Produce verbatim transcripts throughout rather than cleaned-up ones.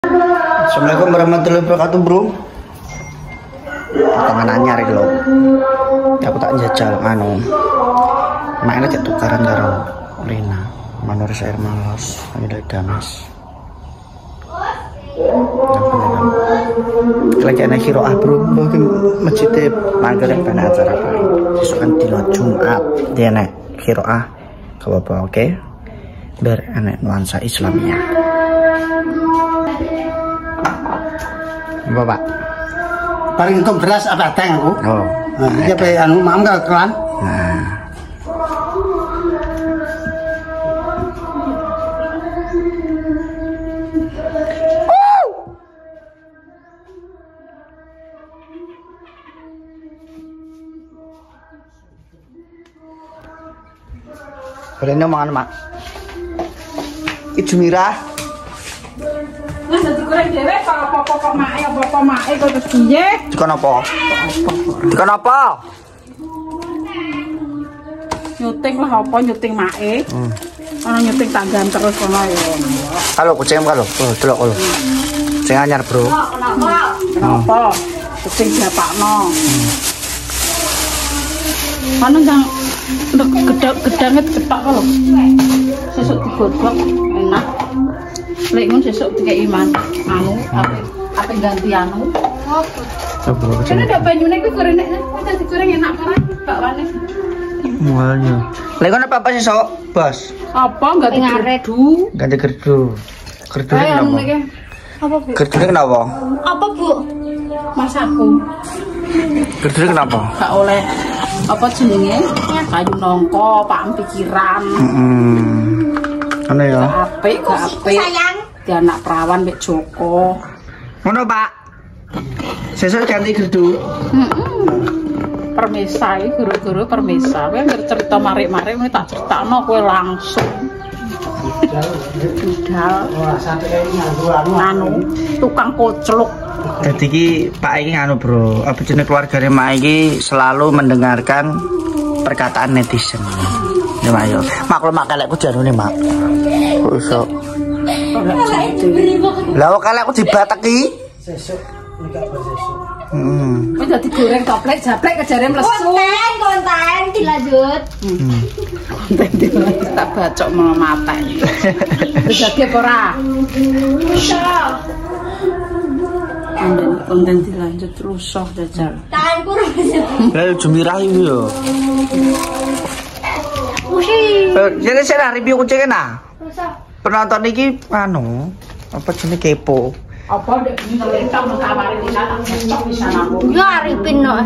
Assalamualaikum warahmatullahi wabarakatuh, bro. Tangan anyar iki lho. Aku tak njajal anu. Makane cek tukaran karo Lena. Manurus air malos, ayo dames. Lagi ana kiroah, bro. Mungkin masjid mangkere ben acara bae. Sesuk kan dina Jumat, dia nek kiroah. Gak apa-apa, oke? Biar enak nuansa Islamnya. Bapak paling untuk beras apa teh aku? Oh, nah, ini apa anu mam gak kelan? Nah. Boleh mangan, Mak. Itu Mira. Nah, dadi goreng dhewe kok apa-apa kok mae apa-apa mae kok terus piye? Dikon apa? Dikon apa? Nyuting lah apa nyuting mae. Hmm. Ana nyuting tanggan terus kono ya. Halo, kucing halo. Oh, delok lho. Sing anyar, Bro. Kenapa? Kenapa? Kucing diapakno. Anu yang gedang-gedangnya ketok lho. Sesuk digodhog enak. Lek ngono sesuk dikek iman anu apa apa ganti anu. Coba kucing. Kan ada banyune kuwi goreng nek kita digoreng enak kan bakwane. Mualnya. Lek ngono apa sesuk, Bos? Apa ganti gerdu? Ganti gerdu. Gerdu Ayo kenapa? niki. Apa Bu? Gerdu kenapa? Apa Bu? Masakku. Gerdu kenapa? Gak oleh apa jenenge? Kayu nongko, pak pikiran. Heeh. Ana ya. Gak apik, gak apik. Sayang. Di anak perawan mek Joko. Ngono, Pak. Sesuk ganti gerdu. Heeh. Permisa iki guru-guru permisa. Kowe anggere cerita marik-marik kowe tak critakno kowe langsung. Budal. Wah, sate iki nganggo anu Anu tukang kocluk. Jadi ki Pak iki nganu, Bro. Apa jenenge keluargane Mak iki selalu mendengarkan perkataan netizen. Ya, Mak yo. Maklum mak kalekku jarune, Mak. Kok iso? Lah kok kalekku dibateki? sesuk nek apa sesuk. Heeh. Kowe dadi goreng toplek japlek kejare mlesu. Konten, konten dilanjut. Hmm. Tak bacok mau mata. Terjadi apa ora? Konten konten dilanjut rusuh jajal. Tanganku Lah Jumirah iki yo. rusuh. Eh, jadi saya review kucing nah. Penonton iki anu, apa jenenge kepo. Apa ndek ngelintang mengkawari di sana besok di sana aku. Ya aripin no.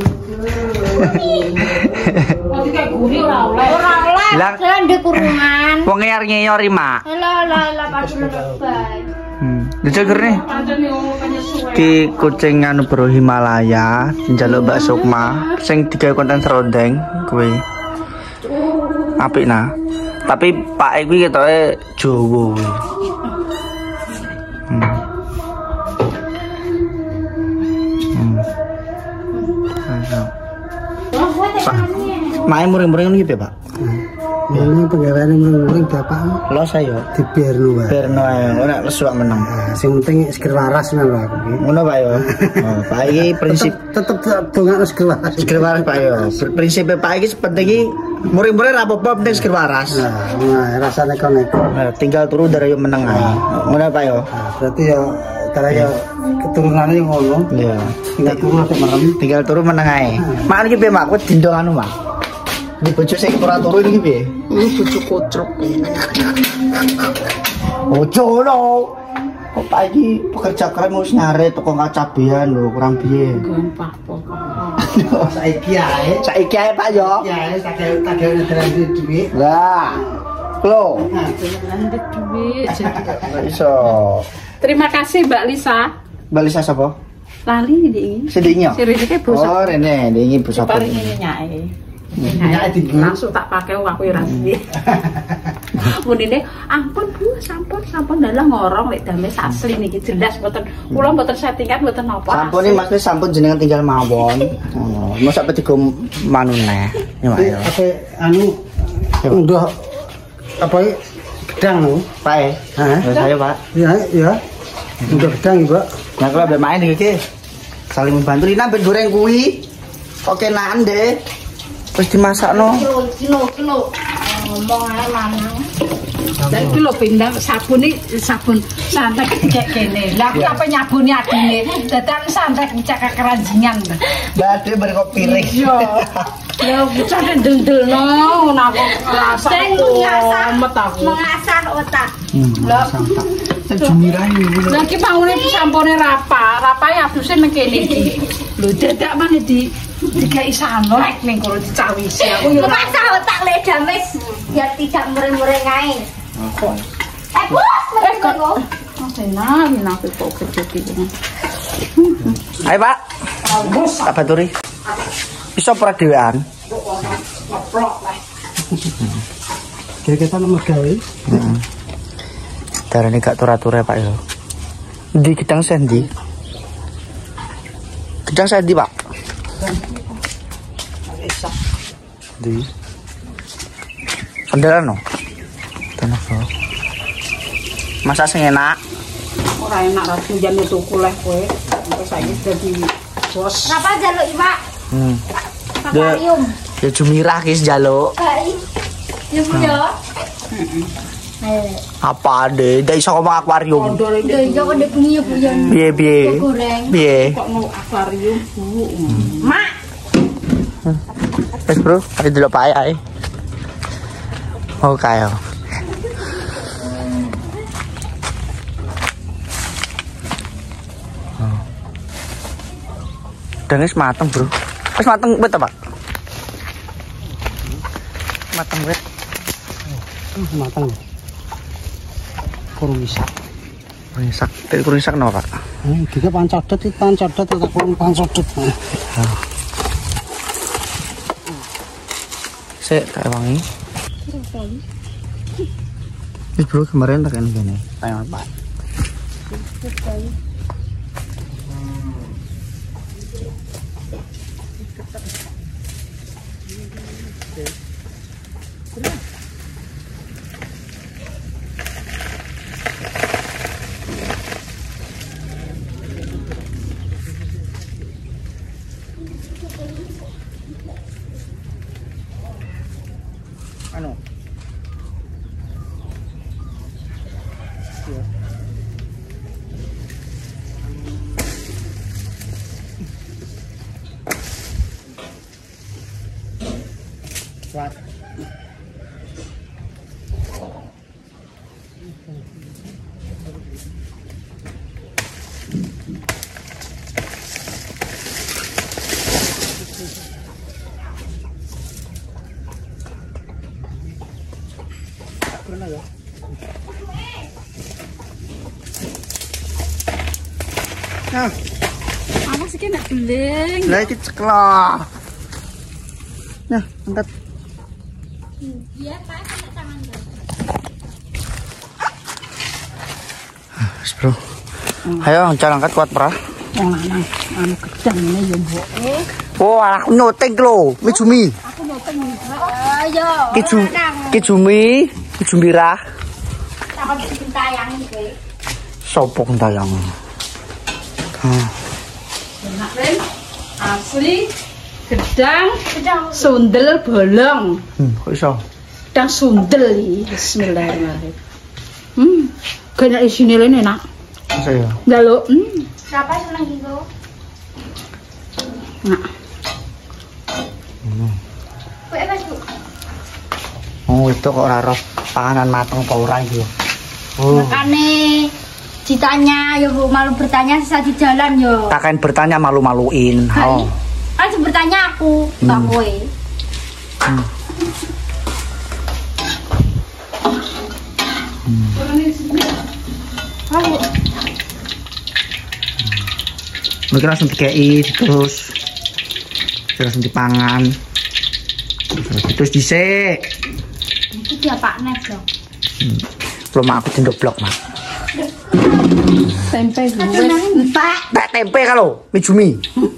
Kok iki guri ora oleh. Ora oleh. Lah- Lah ndek kurungan. Wong ngeyar-ngeyori, Mak. Lah lah lah pasti lebay. Hmm. Diceger nih. Pancen yo penyesuaian. Ki kucing anu Bro Himalaya njaluk Mbak Sukma sing digawe konten serondeng kuwi. Apik nah. Tapi Pak iki ketoke Jawa kuwi. Hmm. Hmm. Pak, main muring-muring iki piye, Pak? Ini penggaweane mring bapak Lo saya dibiarno wae. Berno ae ora lesu meneng. Nah, sing penting seger waras ngono aku iki. Ngono Pak yo. Oh, Pak iki prinsip Tetep dongakno seger waras. seger waras Pak yo. Prinsip Pak iki penting iki muring-muring ra apa-apa penting seger waras. Nah, nah rasane konek. Nah, tinggal turu dari yang meneng ae. Ngono Pak yo. Nah, berarti ya cara ya keturunannya ngono. Iya. Tinggal turu nek merem. Tinggal turu meneng ae. Mak iki piye Mak? Kuwi dindong anu Mak. Di bojo sing ora turu iki piye? Ini bojo kocrok. Bojo no. Kok Pak iki pekerja keren wis nyare toko kacabean lho, kurang piye. Gampang pokok. Saiki ae. Saiki ae Pak yo. Ya, tak tak tak duit. Lah. Lho. Lanjut duit. Iso. Terima kasih Mbak Lisa. Mbak Lisa sapa? Lali ini. Sedingnya. Si Rene ki bosok. Oh, Rene, dingi bosok. Paling ini nyai. Nyai tinggi. Langsung tak pakai aku ya rasane. Munine ampun Bu, sampun sampun dalah ngorong lek dames asli niki jelas mboten kula mboten settingan mboten napa. Sampun iki Mas wis sampun jenengan tinggal mawon. Oh, mosok petigo manu neh. Ya, Mas. Apa anu udah apa gedang lho. Pak. Hah? Ya saya, Pak. Ya, ya. Untuk gedang, Mbak. Nah, kalau ambek main iki saling membantu. Lina ambek goreng kuwi. Kok kenaan deh. Terus dimasakno. Kilo kilo kilo. Ngomong ae lanang. Lah iki lho pindang sabun iki sabun santai kayak kene. Lah aku apa nyabuni adine. Dadan santai cek keranjingan. Mbak Ade kok piring. Iya. Ya bisa ndel-ndelno ngono aku ngrasa. Sing mengasah met aku. mengasah otak. Lah Jumirane. Lah iki pangune sampune rapa. Rapae aduse ning kene iki. Lho dadak maneh di dikai sanlek ning kono dicawisi. Aku yo Mengasah otak le dames biar tidak muring-muring ae. kok. Eh, bos, Eh, kok. kok. Mas enak enak kok kerja iki. Ayo, Pak. Tak baturi. Bisa ora dhewean? Kira-kira nomor gawe. Heeh. Darane gak tur-ature, Pak yo. Di gedang sendi. Gedang sendi, Pak. Di. Sandaran no. Tenan kok. Masak sing enak. Ora enak ra janjane tuku leh kowe. Sampai saiki dadi bos. Kenapa jaluk Pak? Hmm. Akuarium. Ya Jumirah ki njaluk. Baik. Ya punya. Apa deh? Ndak iso ngomong akuarium. Kondor Udah iki ijo kok bunyi Bu ya. Piye piye? Goreng. Piye? kok no akuarium Bu. Mak. Wes, Bro, ayo delok Pak ae. Oh, kayo. Dengis mateng, Bro. Wis mateng bet, Pak. Mateng bet. Matang. Kurung isak. Rusak. Tek rusak no, Pak. Hmm, giga pancodot iki pancodot tak kurung pancodot. Sik tak wangi. Wis, Bro, kemarin tak ngene. Ayo, Pak. Anu. What? Nah, Apa sih kena beling? lah iki ceklok. Nah, angkat. Iya, Pak, kena tangan. Wis, Bro. Ayo, jalan angkat kuat, Pra. Wong lanang anu gedang ngene ya, Mbok. Oh, alah nyoting lho, Mijumi. Aku mau teng Ayo. Kiju, Kijumi, Kijumirah. Takon ditayang iki. Sopo tayang. Hmm. enak Ren. Asli gedang Gedang. sundel bolong. Hmm, kok iso? Gedang sundel iki. Bismillahirrahmanirrahim. Hmm, kena isine lene enak. Masa ya? Lalu, hmm. Siapa seneng gitu? Nah, Kowe Mas, Bu. Oh, itu kok ora roh panganan mateng apa ora iki. Oh. Makane ditanya ya Bu, malu bertanya sesat di jalan yo. Takkan bertanya malu-maluin. Oh. Kan bertanya aku, tak Hmm. kowe. Hmm. Ayo. Mungkin langsung dikei terus langsung dipangan terus terus dhisik. Itu dia Pak Nes dong. Hmm. Belum aku cendok blok, Mak. tempe Tenang, Pak. Tak tempe kalau Mijumi.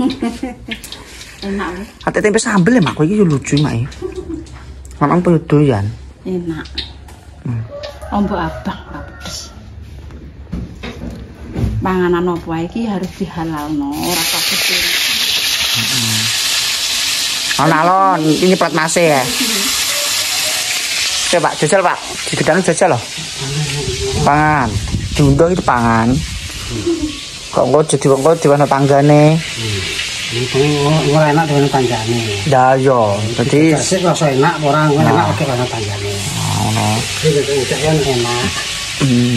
enak lho. Ate tempe sambel ya, Mak. Kowe iki yo lucu, Mak. Mamang pengen doyan. Enak. Hmm. Ombok abang, Pak. panganan apa iki harus dihalalno, ora kabeh. Heeh. Ana lon, ini plat mase ya. Oke, Pak, jajal, Pak. Di gedang jajal loh. Pangan. Diunduh itu pangan. Kok engko jadi engko diwana tanggane. Ora enak dengan tanggane. Ya yo, dadi sik rasa enak ora enak pakai dengan tanggane. Ngono. Iki kan enak. Hmm.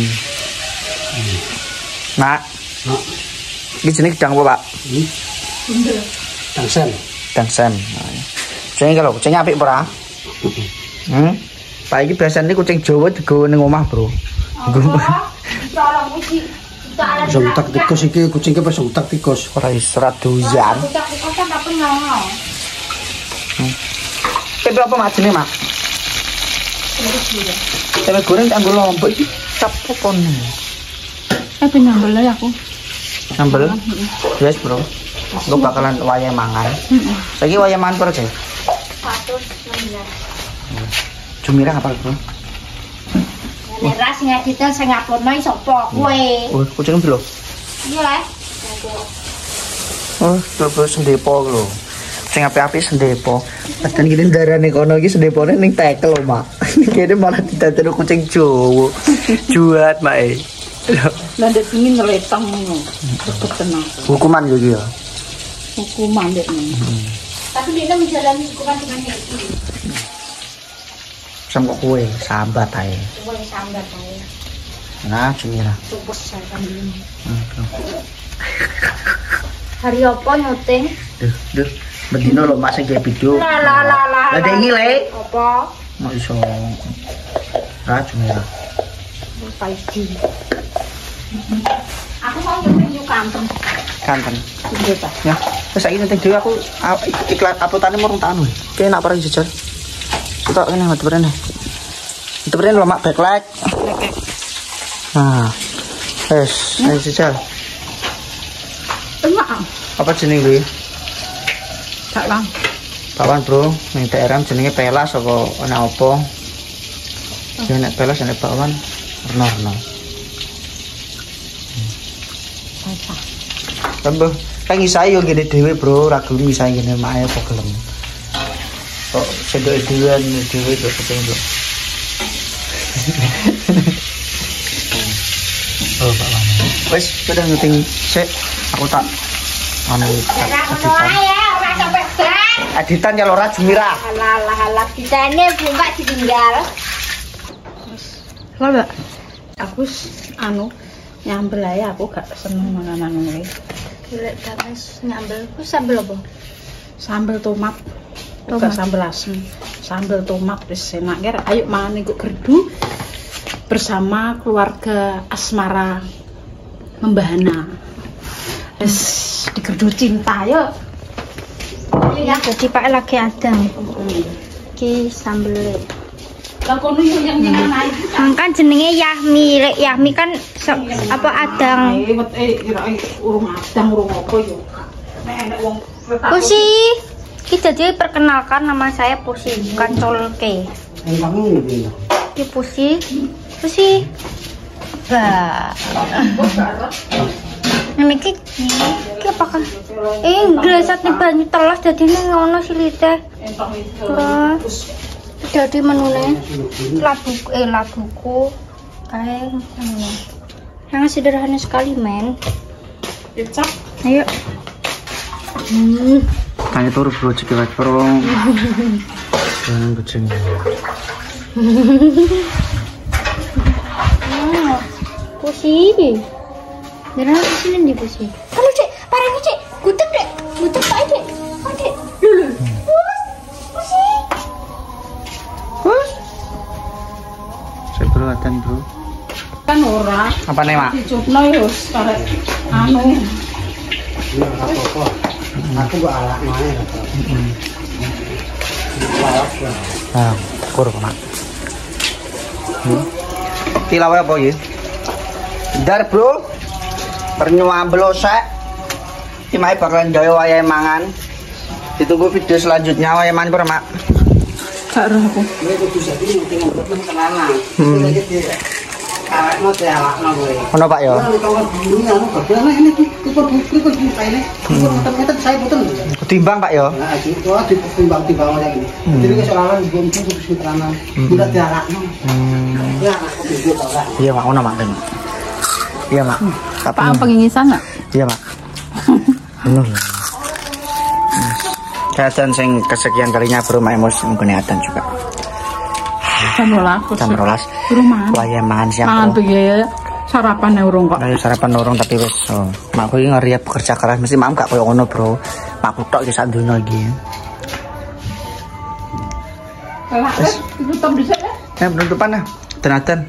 Nak. Nak. Iki jenenge gedang apa, Pak? Bundel. Dangsen. Dangsen. Jenenge kalau kucing apik ora? Hmm. Pak iki biasane kucing Jawa digawe ning omah, Bro. Tolong iki. Sontak tikus iki kucing ki sontak tikus. Ora iso ra doyan. Sontak tikus kan tapi ngono. Tempe apa mak jenenge, Mak? Tempe goreng tak nggo lombok iki. Cap opone. Eh penyambel ya aku. Sambel. Yes, Bro. Engko bakalan wayah mangan. Heeh. Saiki wayah mangan pira, Cek? seratus enam belas. Jumira apa, Bro? Nek sing ngediten sing nguploadno sapa kowe? Oh, kucing lho. Iya le. Oh, lho sendepo lho. Sing apik-apik sendepo. Padahal iki ndarane kono iki sendepone ning tekel lho, Mak. Kene malah didadekno kucing Jawa. Juat, Mak. Lah ndek pengin ngetang ngono. Ketena. Hukuman yo iki ya. Hukuman ndek ngono. Tapi dia menjalani hukuman dengan itu. Sama kowe sambat ae. Boleh sambat ae. Nah, Jumira. Tupus saya ini. Hmm. Hari apa nyuting? Duh, duh. Bedino lho Mas sing video. La la la la. Lah dek iki le. Apa? Mau iso. Ra Jumira. Paidi. Aku mau nyuting kanten. Kanten. Nggih, Pak. Ya, terus saiki nek dhewe aku a- iklan uploadane murung tak anu. Kene nak pareng jejal. Kita kene mati berene. Itu berene lho Mak backlight. Nah. Wes, ayo jejal. Emak. Apa jenenge kuwi? Bakwan. Bakwan, Bro. Ning daerah jenenge pelas apa ana apa? Jenenge pelas nek bakwan rena-rena. Tambah kan isae yo ngene dhewe, Bro, ra gelem isae ngene mae apa gelem. Kok sedoke dhewean dhewe kok ketemu. Oh, Pak Wan. Wes, sudah ngeting sik. Aku tak anu editan. Ya, ora sampai ban. Editan ya Lora Jumira. Alah alah alah ditene buka ditinggal. Lho, Mbak. Aku s- anu nyambel ae aku gak seneng manganan ngene. Golek dames nyambel ku sambel apa? Sambel tomat. Bukan sambel asem. Sambel tomat wis enak ger. Ayo mangan iku gerdu bersama keluarga Asmara Membahana. Wis digerdu cinta yuk. Ya, jadi Pak lagi adang. Ki sambel. Lah kono yo yang nyengan ae. Kan jenenge Yahmi, Lek Yahmi kan se- apa adang. Eh, wet eh kira urung adang urung apa yo. Nek enek wong Pusi. Ki jadi perkenalkan nama saya Pusi, bukan Colke. Kamu ini. Ki Pusi. Pusi. Bah. Ini ki ki apa kan? Eh, glasatnya banyu telas dadine ngono silite. entok itu. Terus jadi menune labu eh labuku kayak ngono. Sangat sederhana sekali, men. Kecap. Ayo. Hmm. Tanya turu Bro cekilat Bro. Jangan kucing. Oh, Pusi. Beneran di sini di Pusi. Aduh, Cek, parah nih, Cek. Gudeg, Dek. Gudeg Pak, Dek. Oh, Dek. Lulu. Pus. Pusi. Bos. Saya Bro atan Bro. Kan ora. Apa nih, Mak? Dicupno yo karek anu. Ini apa-apa. Aku gak alak mae. Nah, kur Mak. Hmm. Tilawe apa iki? Dar, Bro. Pernyuwaan belosek. Iki mae bakalan gawe wayahe mangan. Ditunggu video selanjutnya wayahe mangan, Mak. Gak roh aku. Ini kudu jadi ngerti-ngerti tenanan. Hmm. Awakmu dialakno kowe. Ngono Pak ya. Kalau dulu anu gak ana ini kok bukti kok dipaine. Kok meter-meter saya boten. Ketimbang Pak ya. Nah, iki kok ditimbang-timbang oleh iki. Jadi wis ora nggon kudu sutanan. Udah dialakno. Ya aku video ora. Iya Mak, ngono Mak. Iya Mak. Pak pengingisan enggak? Iya Mak. Bener. Keadaan sing kesekian kalinya bro Mak Emos menggunakan juga. Jam rolas. Jam rolas. Rumah. Waya mangan siang. Mangan piye sarapan urung kok. Ayo sarapan urung tapi wis. Oh. Mak kuwi ngeriap bekerja keras mesti mak gak koyo ngono, Bro. Makku tok iki sak donya iki. Lah wis tutup dhisik ya. Ya penutupan lah. Tenadan.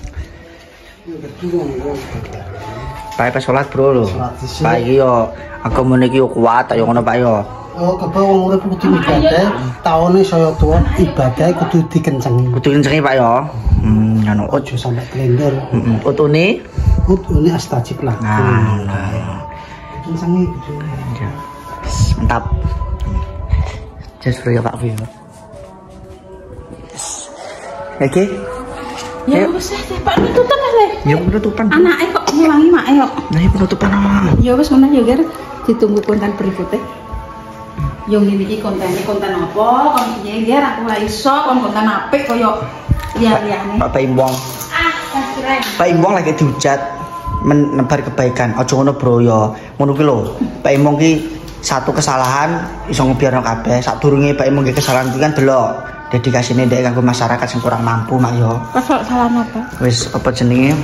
Pak pas salat, Bro lho. Pak iki yo aku muni iki yo kuat yo ngono Pak yo. Oh, kebe wong urip kudu ibadah, taune saya tuwa ibadah kudu dikencengi. Kudu kencengi Pak yo. Hmm, ngono Ojo sampe klender. Heeh. Utune Utune astajib lah. Nah. Kencengi. Mantap. Just for Pak Vio. Oke. Ya wis Pak tutup le. Ya penutupan. Anake kok ngilangi mak yo. Nah, ini penutupan. Ya wis ngono ya, Ger. Ditunggu konten berikutnya. Yo ngene iki kontene konten apa? Kon piye, Ger? Aku ora iso kon konten apik koyo liyane. Pak Imbong. Ah, keren. Pak Imbong lagi dihujat menebar kebaikan. Ojo ngono, Bro ya. Ngono ki lho. Pak Imbong ki satu kesalahan iso ngebiarno kabeh. Sadurunge Pak Imbong ki kesalahan iki kan delok dedikasine ndek kanggo masyarakat sing kurang mampu mak yo. Pasal salah apa? Wis apa jenenge?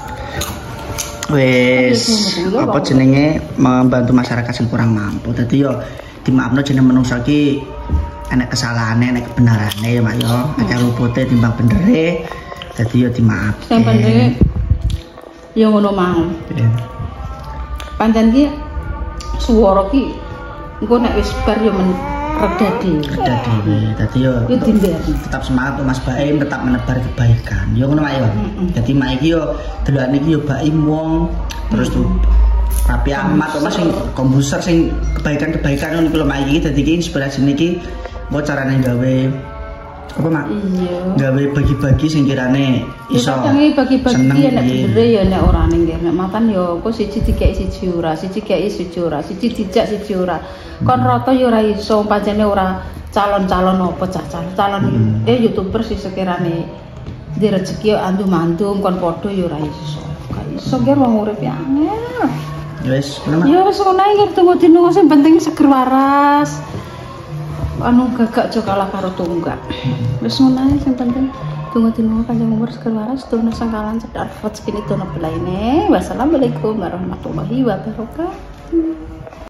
Wis apa jenenge membantu masyarakat sing kurang mampu. Dadi yo dimaafno jeneng menungso iki enek kesalahane, enek kebenarane ya mak yo. Akeh lupote timbang bendere. Dadi yo dimaafke. Sing penting yo ngono mau. Pancen ki swara ki engko nek wis bar yo men reda dhewe. Reda dhewe. Dadi yo tetap semangat tuh Mas Baim, tetap menebar kebaikan. Yo ngono mak yo. Dadi mak iki yo delokane iki yo Baim wong terus tuh Rapi amat Mas sing komposer sing kebaikan-kebaikan ngono kuwi mak iki dadi iki inspirasine iki mbok carane gawe apa mak? Iya. Gawe bagi-bagi sing kirane iso. Ya bagi-bagi nek bener ya nek ora ning nek makan ya engko siji dikeki siji ora, siji keki siji ora, siji dijak siji ora. Kon rata ya ora iso pancene ora calon-calon apa cah calon Hmm. eh YouTuber sih sekirane di rezeki andu-mandum kon padha ya ora iso. Gak iso ger wong urip ya angel. Wis, ngono mak. Ya wis ngono ae tunggu dino sing penting seger waras. Anu gagak jo kalah karo tunggak. Wis ngono ae sing penting tunggu dino kanjeng umur seger waras dono sangkalan cedhak rezeki dono belaine. Wassalamualaikum warahmatullahi wabarakatuh.